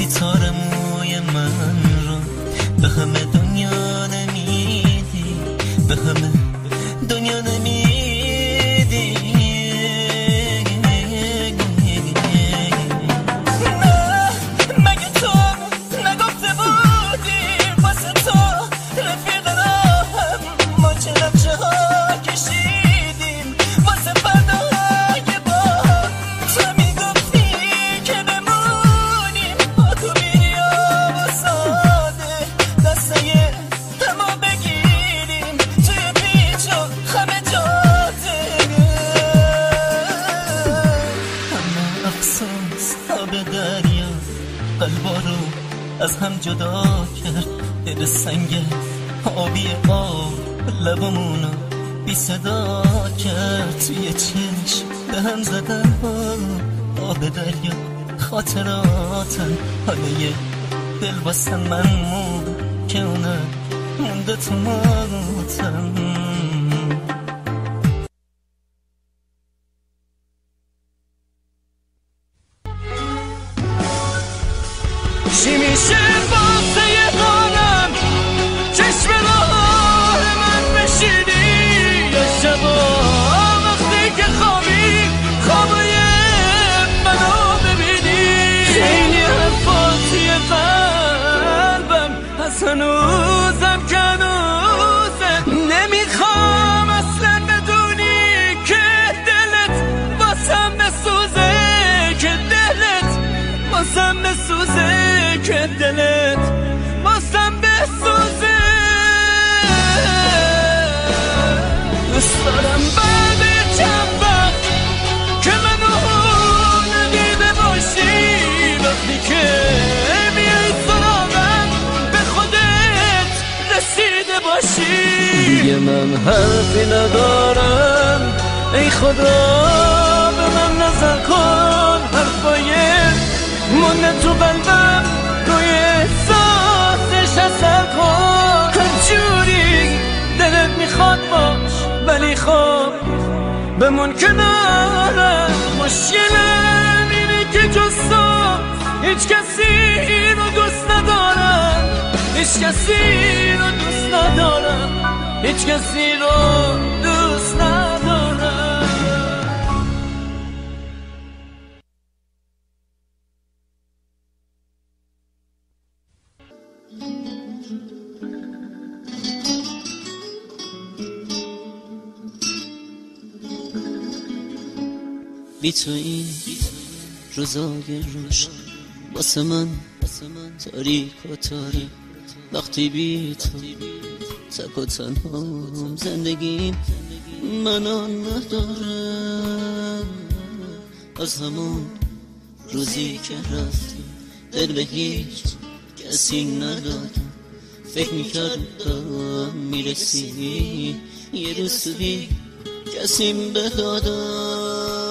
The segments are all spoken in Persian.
وقتی تار موی من رو به همه دنیا نمیدی، به همه دنیا نمیدی. از هم جدا کرد دل سنگ آبی آب، لبمونو بی صدا کرد. توی چشم به هم زدن آب دریا خاطراتن، حالا یه دل واسه من مون که اونم مونده تو موتم. چی میشه واسه یه دارم چشم راه من بشینی یا شبا وقتی که خوابی خوابای منو ببینی. خیلی حرفات توی قلبم از هنوزم که هنوزه نمیخوام اصلا بدونی که دلت واسم بسوزه، که دلت واسم بسوزه، که دلت واسم بسوزه. دوست دارم بعد چند وقت که منو ندیده باشی، وقتی که میای سراغم به خودت رسیده باشی. دیگه من حرفی ندارم، ای خدا به من نظر کن. حرفای مونده تو قلبم روی احساسش اثر کن. همجوری دلت میخواد باش ولی خب بمون کنارم. مشکلم اینه که جز تو هیچ کسی رو دوست ندارم، هیچ کسی رو دوست ندارم، هیچ کسی رو دوست ندارم. بی تو این روزای روشن واسه من تاریک و تاریک، وقتی بی تو تک و تنهام زندگیم منو ندارم. از همون روزی که رفتی دل به هیچ کسی ندادم، فکر میکردم میرسی یه روز بی کسیم بدادم.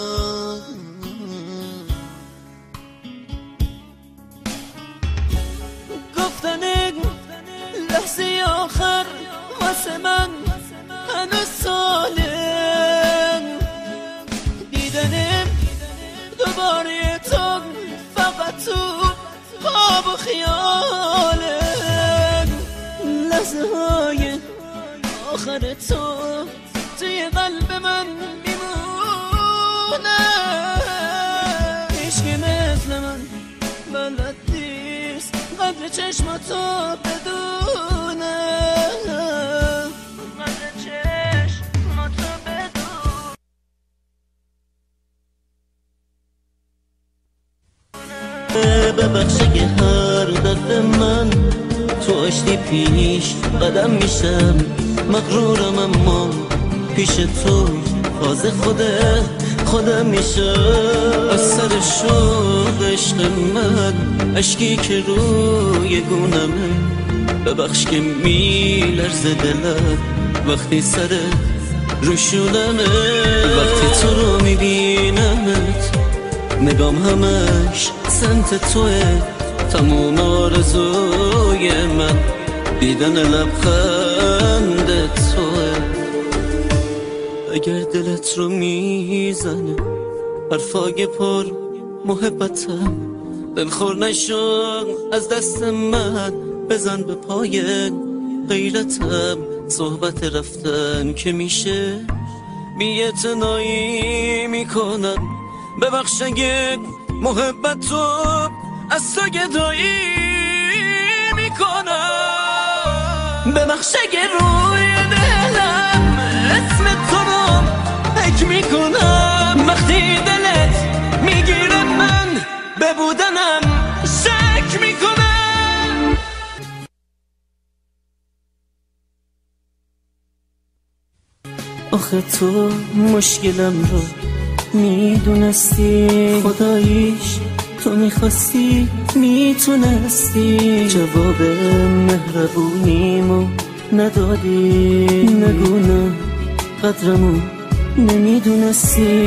لحظه آخر واسه من هنوز سالم، دیدنم دوباره تو فقط تو خواب و خیالم. لحظه های آخر تو توی قلب من میمونه. عشقی مثل من بلد نیست قدر چشماتو بدونه، قدر چشماتو بدونه. ببخشه که هر دفعه من تو آشتی پیش قدم میشم، مغرورم اما پیش تو باز خودم میشم. از سر شوق عشق من اشکی که روی گونمه، ببخش که میلرزه دلم وقتی سر روشونمه. وقتی تو رو میبینمت نگام همش سمت توه، تموم آرزوی من دیدن لبخند توه. اگر دلت رو میزنه حرفای پر محبتم، دلخور نشو از دست من، بزن به پای غیرتم. صحبت رفتن که میشه بی‌اعتنایی میکنم. ببخش اگه محبت تو از تو گدایی میکنم. ببخش اگه روی دلم اسم تو رو حک میکنم. وقتی دلت میگیره من به بودنم شک میکنم. آخه تو مشکلم رو میدونستی، خداییش تو میخواستی میتونستی. جواب مهربونیمو ندادی، نگونه قدرمو نمیدونستی.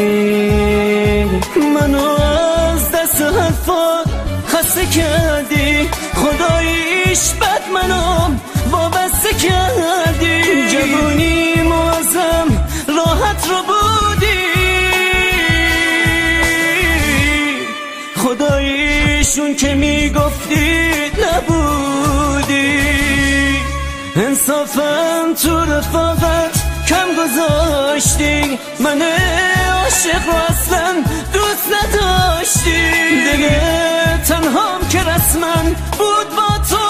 منو از دست حرفات خسته کردی، خداییش بد منو وابسته کردی. جوونیمو ازم راحت رو بودی، خداییشون که میگفتی نبودی. انصافم تو رفاقت کم گذاشتی، من عاشق رو اصلا دوست نداشتی. دیگه تنهام که رسما بود با تو،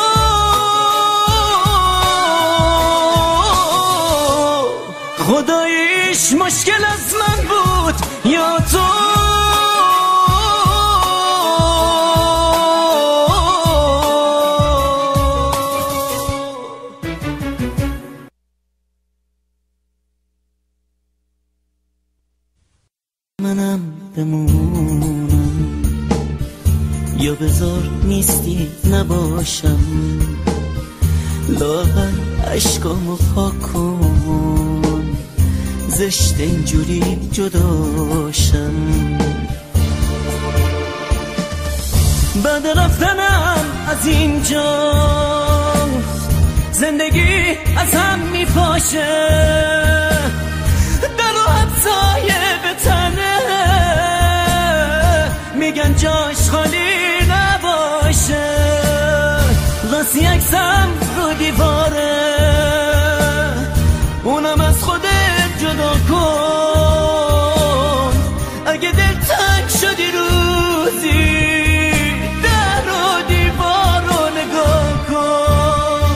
خداییش مشکل از من بود یا تو. منم بمونم یا بذار نیستی نباشم. لاغر عشقامو پاک کن، زشت اینجوری جداشم. بعد رفتنم از اینجا زندگی از هم میپاشه. در و همسایه به تنه میگن جاش خالی نباشه. راستی عکسم رو دیواره، اونم از خودت جدا کن. اگه دل تنگ شدی روزی، در و دیوار رو نگاه کن.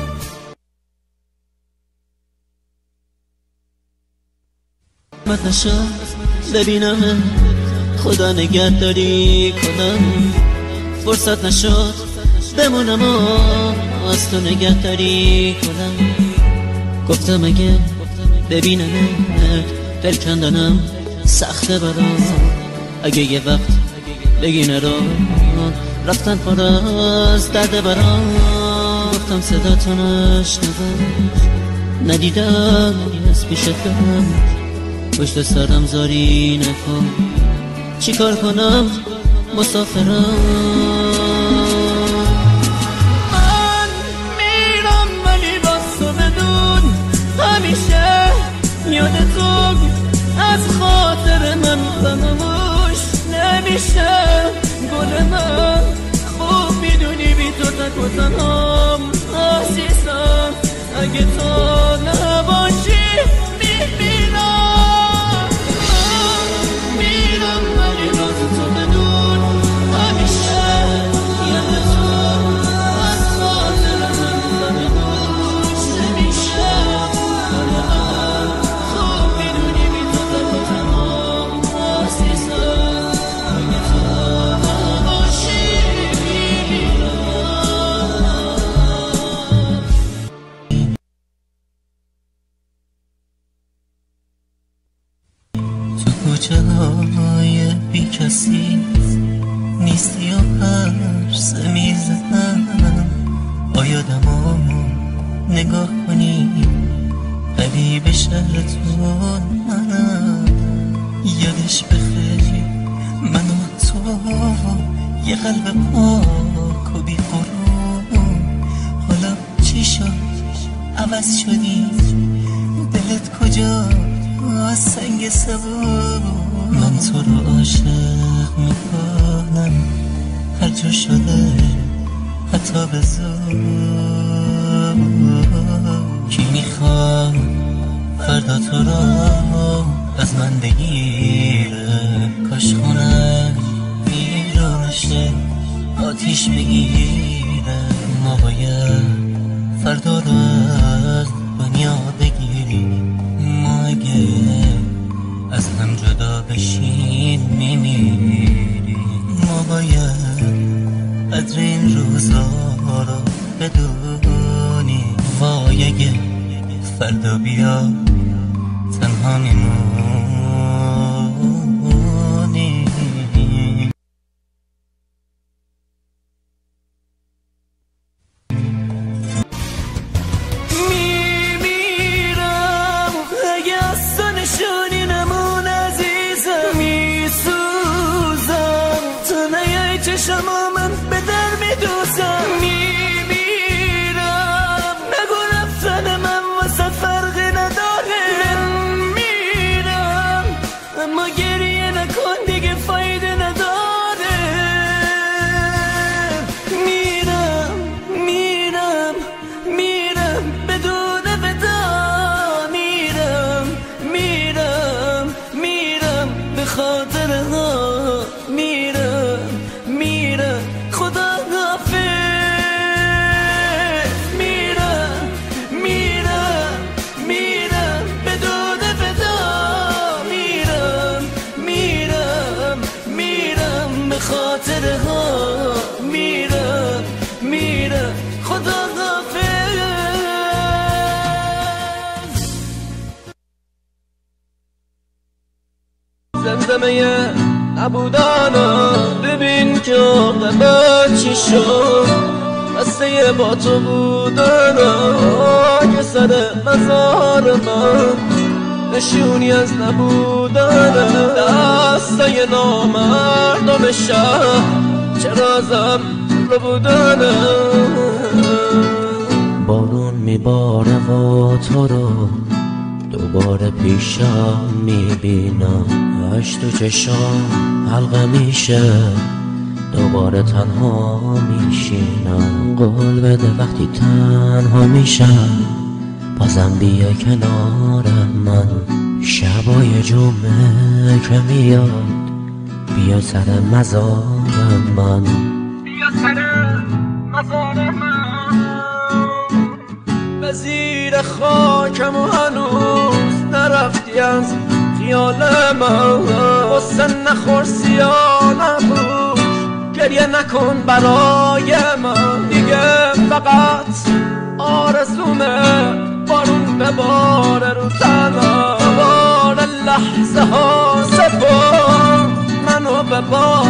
من نشد ببینم خدا نگهداری کنم. فرصت نشد بمونم و از تو نگهداری کنم. گفتم اگه ببینم دل کندنم سخته برام. اگه یه وقت بگی نرام رفتن پر از درد برام. گفتم صدا تو نشنوم، ندیدم از پیشت برم. پشت سرم زاری نکن، چی کار کنم مسافرم. من میرم ولی باز تو بدون همیشه یاد تو از خاطر من فراموش نمیشه. گل من خوب میدونی بی تو تک و تنهام عزیزم. اگه تو نباشی میمیرم. میرم ولی باز تو بدون همیشه یاد تو از خاطر من فراموش نمیشه. گل من خوب میدونی بی تو تک و تنهام عزیزم. اگه تو نباشی میمیرم. کوچه‌های بی کسی نیستی و پرس میزنم. آیا دمامو نگاه کنی قریب شهرتون منم. یادش بخیر من و تو یه قلب پاک و بی غرور. حالا چی شد عوض شدی؟ دلت کجا از سنگ سبور؟ من تو رو عاشق میکنم تو شده حتی به زور. کی میخواد فردا تو را از من بگیره؟ کاش خونه ویرانشه آتیش بگیره. ما باید فردا رو از دنیا بگیریم. ما اگه از هم جدا بشیم میمیریم. ما باید قدر این روزا رو بدونیم. وای اگه فردا بیا تنها میمونیم. میمیرم اگه از تو نشونی نمون عزیزم. میسوزم تو نیای چشما من به در میدوزم. میمیرم نگو رفتن من واسه فرقی نداره. میمیرم اما گریه نکن دیگه فایده نداره. میرم میرم میرم بدون ودا. میرم میرم میرم به خاطر ها. میرم میرم خدا حافظ. میرم میرم میرم بدون ودا. میرم میرم میرم به خاطر ها. میرم میرم خدا حافظ. زمزمه نبودانم ببین که عاقبت چی شد. بسته با تو بودنم که سر مزار من نشونی از نبودنم. دستای نامردم شهر چرا ازم رو بودنم. بارون میباره و تو رو دوباره پیشم میبینم. اش تو چشام حلقه میشه دوباره تنها میشینم. قول بده وقتی تنها میشم بازم بیا کنار من. شبای جمعه که میاد بیا سر مزار من. بیا سر مزار من. به زیر خاکم و هنوز نرفتی از خیال من. حسن نخور سیاه نبوش گریه نکن برای من. دیگه فقط آرزومه بارون بباره رو تنم. بار لحظه ها سپار منو به بار